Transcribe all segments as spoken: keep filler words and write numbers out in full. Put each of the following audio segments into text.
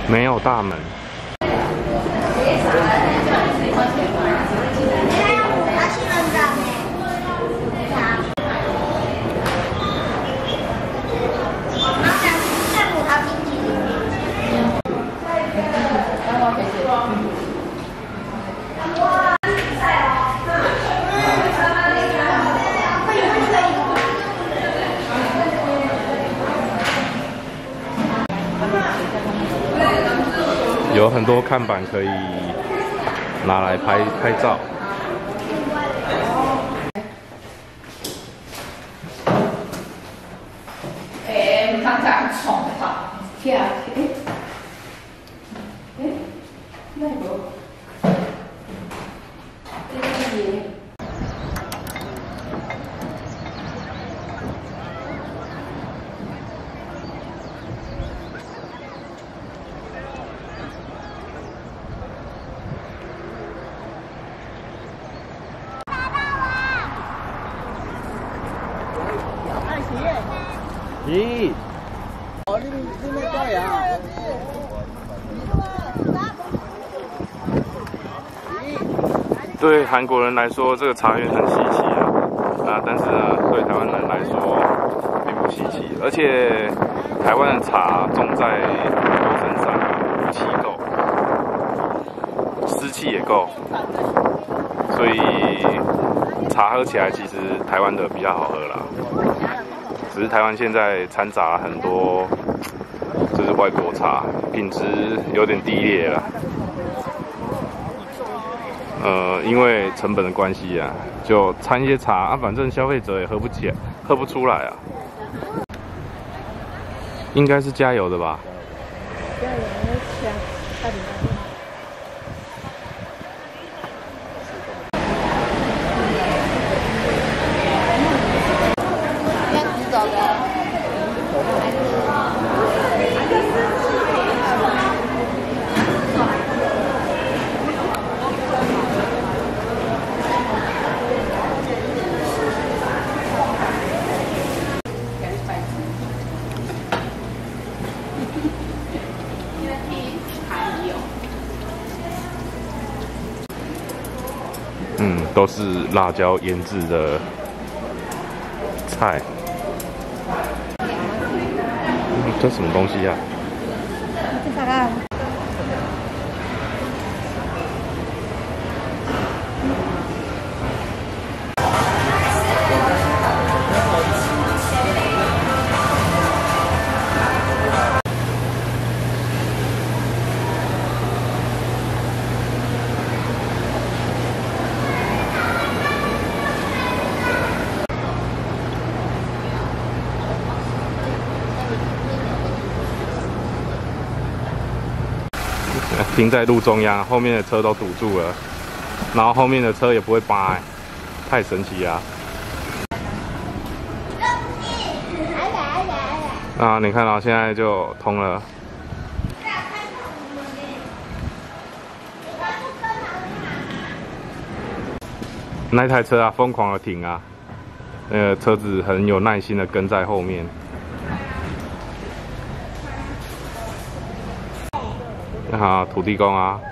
没有大门。有很多看板可以拿来拍拍照。 哎，唔通这样冲吧？起来，哎，哎，那无？这个。 咦？哦，你你们家呀？ 对韩国人来说，这个茶园很稀奇啊，啊，但是呢，对台湾人来说并不稀奇，而且台湾的茶种在土身上，雾气够，湿气也够，所以茶喝起来其实台湾的比较好喝啦。 只是台湾现在掺杂很多，就是外国茶，品质有点低劣了。呃，因为成本的关系啊，就掺一些茶啊，反正消费者也喝不起来，喝不出来啊。应该是加油的吧？加油香，大饼干。 嗯，都是辣椒腌制的菜。嗯、这什么东西呀、啊？这啥啊？停在路中央，后面的车都堵住了，然后后面的车也不会扒、欸，太神奇了。啊，你看到、哦、现在就通了。那台车啊，疯狂的停啊，那个车子很有耐心的跟在后面。 好，土地公啊！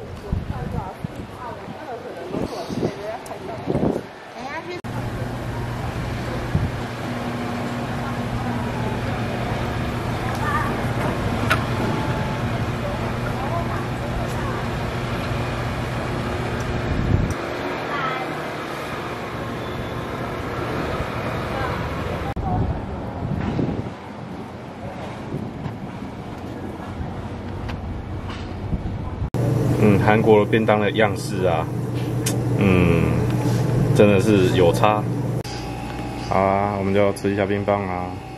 嗯，韩国便当的样式啊，嗯，真的是有差。好啊，我们就吃一下冰棒啊。